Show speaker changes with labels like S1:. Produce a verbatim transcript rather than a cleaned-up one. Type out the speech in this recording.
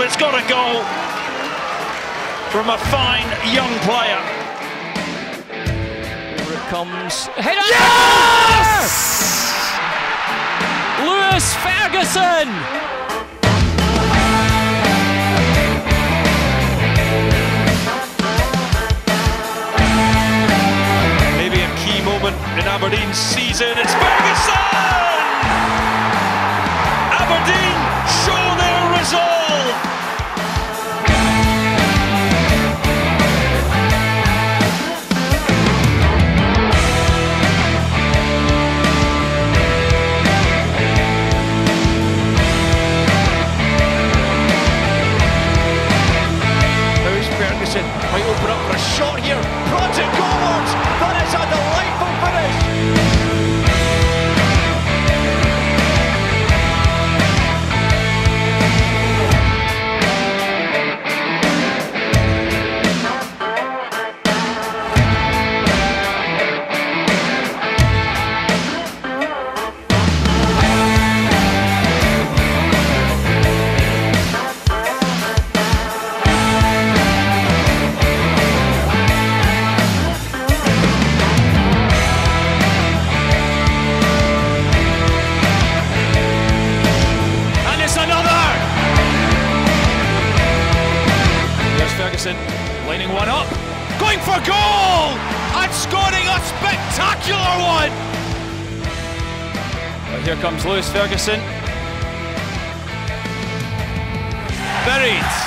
S1: it's got a goal from a fine young player.
S2: Here it comes. Header!
S1: Yes!
S2: Lewis Ferguson!
S1: Maybe a key moment in Aberdeen's season. It's Ferguson! Aberdeen show their resolve. Lewis Ferguson might open up for a shot here. Prods it goalwards. That is a delightful finish. Ferguson lining one up, going for goal and scoring a spectacular one. But here comes Lewis Ferguson. Buried.